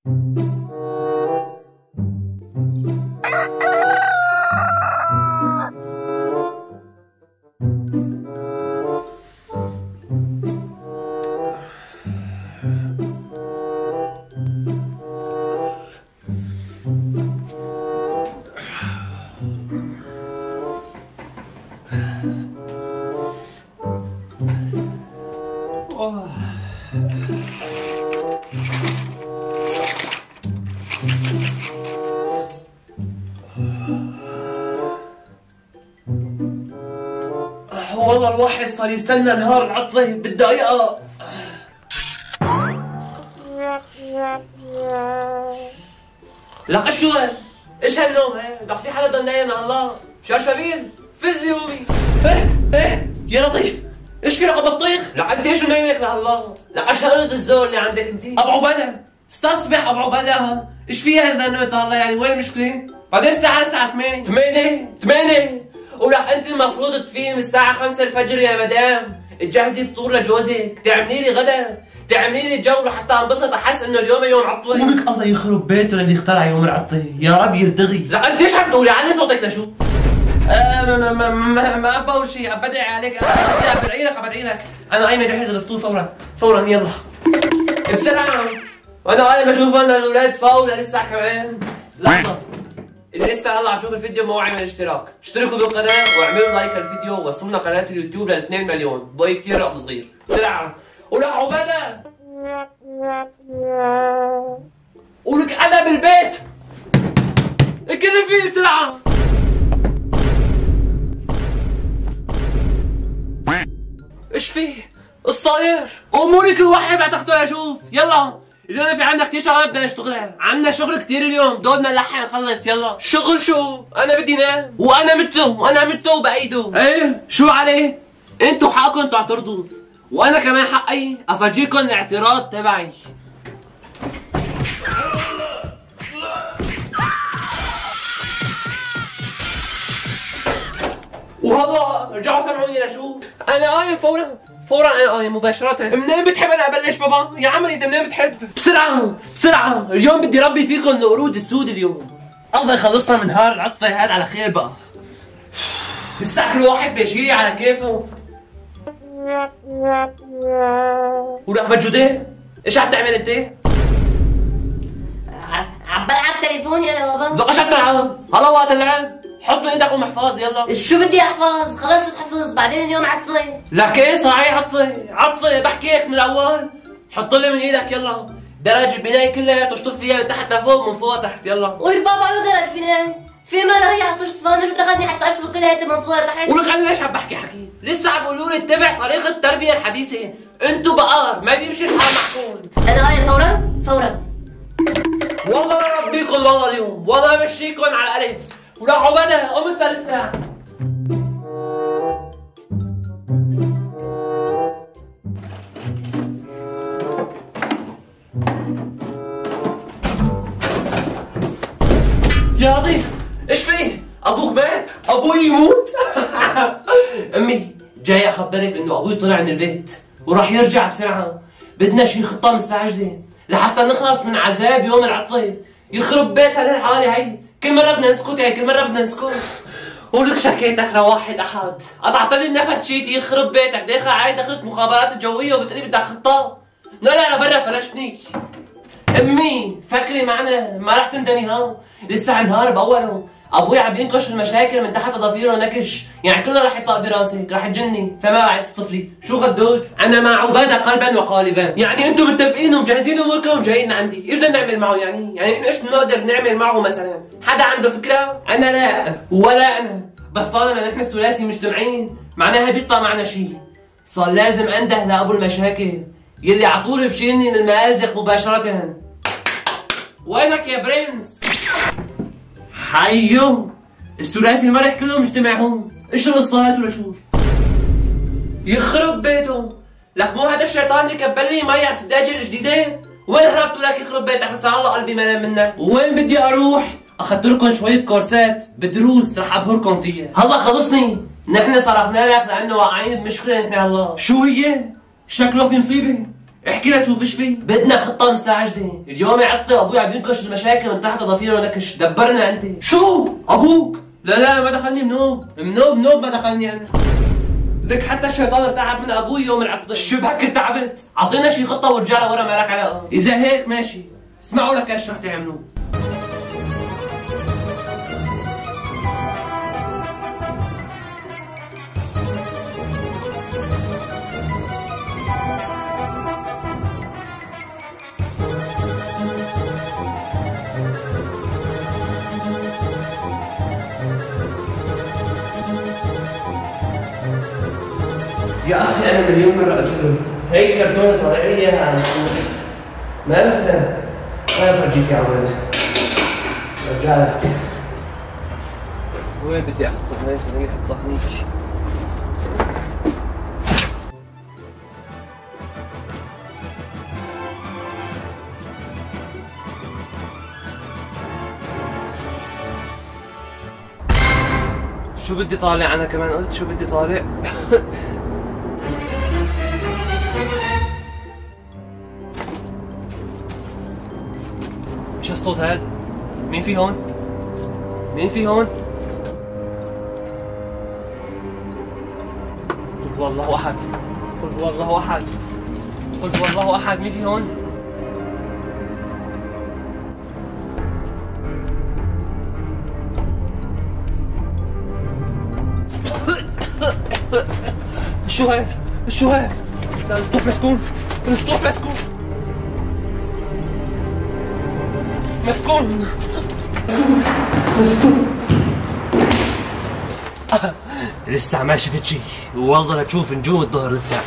والله الواحد صار يستنى نهار العطلة بالدقيقة. لك شو ايش هالنوم؟ بدك في حدا ضل نايم الله؟ شرشبيل فز يومي. ايه يا لطيف، ايش في لك بطيخ؟ لك ايش نايمك لله؟ لك شغلة الزول اللي عندك انت؟ ابو عبادة استصبح ابو عبادة، ايش فيها اذا نمت الله؟ يعني وين المشكلة؟ بعدين الساعة 8 ولك انت المفروض تفيق الساعة 5 الفجر يا مدام، تجهزي فطور لجوزك، تعملي لي غدا، تعملي لي جو لحتى انبسط احس انه اليوم يوم عطلة. ولك الله يخرب بيته اللي اخترع يوم العطلة، يا رب يرتغي. لا انت ايش عم تقولي؟ علي صوتك لشو؟ ما بقول شيء، عم بدعي عليك، عم بدعي لك، انا قايمة اجهز الفطور فورا يلا. بسرعة، وانا قايم اشوف ان الاولاد فاوا لسه كمان. لحظة، اللي لسه هلا عم شوف الفيديو ما وعي من الاشتراك، اشتركوا بالقناة واعملوا لايك للفيديو ووصلونا قناة اليوتيوب ل 2 مليون، باقي كثير رقم صغير، بسرعة، ولك عبادة ولك أنا بالبيت، الكل فيه بسرعة. ايش فيه؟ الصاير؟ قوموا لي كل واحد بعتقدوا اشوف، يلا اليوم في عندنا كثير شغلات بدنا نشتغلها، عندنا شغل كثير اليوم، دورنا نلحق نخلص يلا. شغل شو؟ انا بدي نام، وانا مثله وبايده. ايه شو عليه؟ انتوا حقكم تعترضوا، وانا كمان حقي افرجيكم الاعتراض تبعي. وهلا رجعوا سمعوني لشوف، انا قايم فورا انا قايم مباشرة. منين بتحب انا ابلش بابا؟ يا عمري انت منين بتحب؟ بسرعة اليوم بدي ربي فيكم القرود السود اليوم. الله يخلصنا من نهار العطلة هاد على خير بقى. الساعة كل واحد بيشيلي على كيفه. ولك مجودة ايش عم تعمل انت؟ عم بلعب تليفون يا بابا. لك ايش عم تلعب؟ هلا وقت اللعب، حط من ايدك ومحفظ يلا. شو بدي احفظ؟ خلص اتحفظ بعدين اليوم عطلة. لك ايه صحيح عطلة بحكي لك من الاول. حط لي من ايدك يلا. درج البناية كلها تشطف فيها من تحت لفوق من فوق لتحت يلا. وي بابا له درج بناية، في ما هي عم تشطف، انا شو دخلني حتى اشطف كلها من فوق لتحت؟ ولك انا ليش عم بحكي حكي؟ لسه عم بيقولوا لي اتبع طريقة التربية الحديثة، انتوا بقار ما بيمشي الحال معكم. انا قايم فورا. والله لا ربيكم والله اليوم، والله بمشيكم على الالف. ولك عبادة قوم انت لسه. يا لطيف ايش فيه؟ ابوك مات؟ ابوي يموت؟ امي جاي اخبرك انه ابوي طلع من البيت وراح يرجع بسرعه، بدنا شي خطه مستعجله لحتى نخلص من عذاب يوم العطله. يخرب بيت هالحاله هي، كل مره بدنا نسكت ولك شكيتك لواحد احد، قطعت لي النفس شيتي يخرب بيتك، داخل علي دخلت مخابرات الجويه وبتقولي بدك خطه؟ لا برا فلشتني. امي فكري معنا ما رح تندمي ها، لسه نهار باوله، ابوي عم ينكش المشاكل من تحت ضفيره نكش، يعني كله رح يطلق براسك، رح تجني، فما بعد تصطفلي، شو خدوج؟ انا مع عباده قلبا وقالبا، يعني انتم متفقين ومجهزين اموركم وجايين عندي، ايش بدنا نعمل معه يعني احنا ايش بنقدر نعمل معه مثلا؟ حدا عنده فكره؟ انا لا ولا انا، بس طالما نحن الثلاثي مجتمعين معناها بيطلع معنا شيء، صار لازم انده لابو المشاكل يلي عطول بشيلني من المآزق مباشرة. وينك يا برنس؟ حيو الثلاثي المرح كلهم مجتمعهم، ايش القصة ولا شوف؟ يخرب بيته، لك مو هذا الشيطان اللي كبل لي مي على السداجة الجديدة؟ وين هربتوا لك يخرب بيتك؟ بس الله قلبي ملان منك، وين بدي اروح؟ اخذت لكم شوية كورسات بدروس رح ابهركم فيها، هلا خلصني، نحن صرفنا لك لانه واقعين بمشكلة نحن هلا، شو هي؟ شكله في مصيبة، احكي لها شوف ايش في. بدنا خطه مستعجله، اليوم عطلة وابوي عم ينكش المشاكل من تحت ضفيره نكش، دبرنا انت. شو؟ ابوك؟ لا ما دخلني منوب ما دخلني انا. لك حتى الشيطان ارتعب من ابوي يوم العطلة. شو بك تعبت؟ اعطينا شي خطه ورجع لورا ما لك علاقه. اذا هيك ماشي، اسمعوا لك ايش رح تعملوا. يا اخي انا مليون مره قلت له هي كرتونه طالع لي اياها ما بفهم. انا بفرجيك يا عمي، برجع لك. وين بدي احطها؟ هيك خليني احطها هيك. شو بدي طالع انا كمان؟ قلت شو بدي طالع. ايش هالصوت هذا؟ مين في هون؟ مين في هون؟ قل هو الله احد، قل هو الله احد، قل هو الله احد. مين في هون؟ شو هاد؟ شو هاد؟ لا السطوح مسكون، السطوح مسكون مسكون. لسه ما شفت شي، والله لتشوف نجوم الظهر لسه.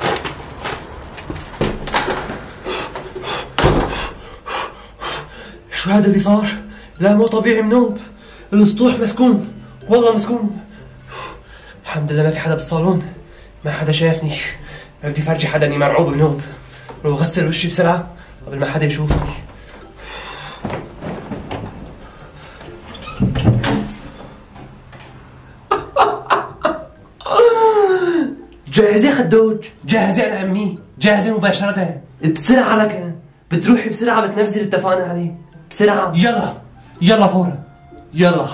شو هذا اللي صار؟ لا مو طبيعي منوب، السطوح مسكون، والله مسكون. الحمد لله ما في حدا بالصالون، ما حدا شافني. بدي فرجي حدا اني مرعوب منوب. لو غسل وشي بسرعة قبل ما حدا يشوفني. جاهزة خدوج؟ جاهزة يا عمي؟ جاهزة مباشرة. بسرعة لك، بتروحي بسرعة بتنفذي اللي اتفقنا عليه. بسرعة يلا فورا يلا.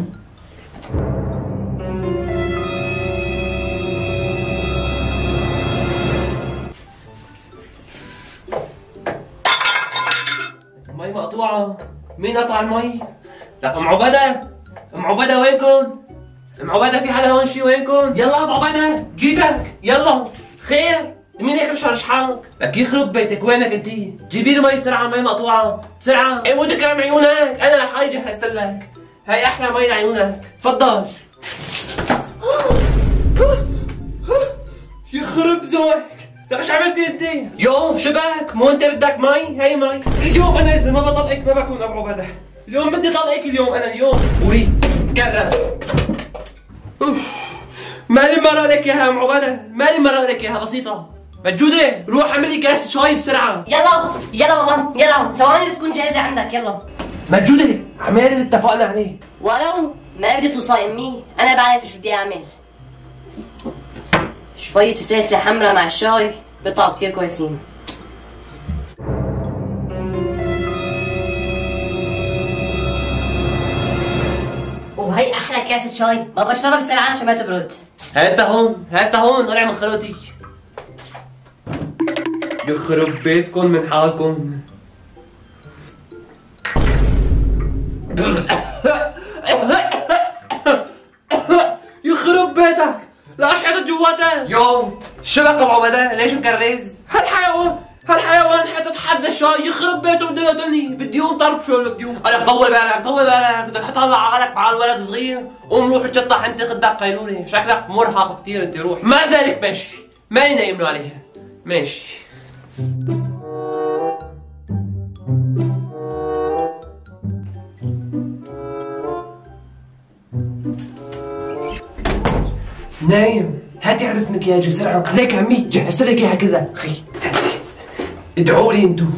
المي مقطوعة. مين قطع المي؟ لا ام عبدة وينكم؟ ام عبدة في حدا هون شي وينكم؟ يلا ام عبدة جيتك يلا. خير؟ مين هيك مشرش حالك؟ لك يخرب بيتك وينك انت؟ جيبي لي مي بسرعة، مي مقطوعة بسرعة. ايه مو تكرم عيونك، انا لحالي جهزت لك. هاي احلى مي لعيونك، تفضل. يخرب زوجك، لك ايش عملتي انت؟ يو شبك، مو انت بدك مي؟ هي مي. اليوم انا اذا ما بطلقك ما بكون ابو عبدة. اليوم بدي طلقك اليوم انا اليوم. وري كرس. مالي مرة لك اياها ام عبدة، مالي مرة لك اياها بسيطة. مجودة روح اعمل لي كاس شاي بسرعة. يلا بابا يلا، ثواني بتكون جاهزة عندك. يلا مجودة اعمل اللي اتفقنا عليه. ولو ما بدي توصي امي، انا بعرف ايش بدي اعمل. شوية فلفلة حمرا مع الشاي بيطلعوا كتير كويسين. وهي احلى كاسة شاي، بابا اشربها بسرعة عشان ما تبرد. هاتها هون طلع من خلوتي. يخرب بيتكم من حالكم. يخرب بيتك، لا اشحطت جواتك. يوم شبك ابو عبدة ليش مكرز؟ هالحيوان حطت حد للشاي. يخرب بيته بده يقتلني. بدي اقوم طرب. شو اللي بدي اقوم؟ قالك طول بالك بدك تطلع عقلك مع الولد صغير. قوم روح اتشطح انت خد لك قيلولة، شكلك مرهق كثير انت. روح ما ذلك ماشي، ماني نايم له عليها ماشي. نايم. هاتي علبة مكياج بسرعة. ليك عمي جهزت لك اياها كذا. خي هاتي، ادعوا لي انتو.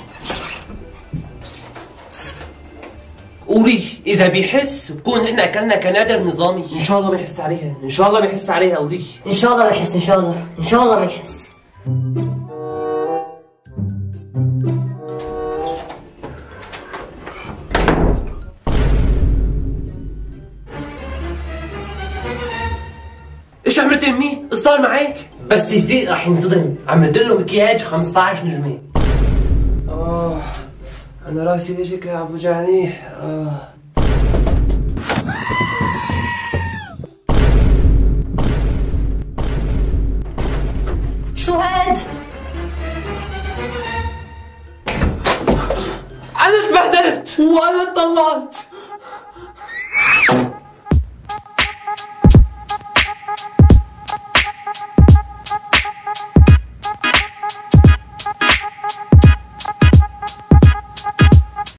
قولي اذا بيحس بكون احنا اكلنا كنادر نظامي. ان شاء الله ما يحس عليها، ان شاء الله ما يحس عليها. قولي ان شاء الله ما يحس، ان شاء الله ما يحس. ايش عملت امي؟ صار معك؟ بس يفيق رح ينصدم، عملت له مكياج 15 نجمة. انا راسي ليش هيك عم بوجعني؟ شو هاد؟ انا اتبهدلت وانا اتطلقت.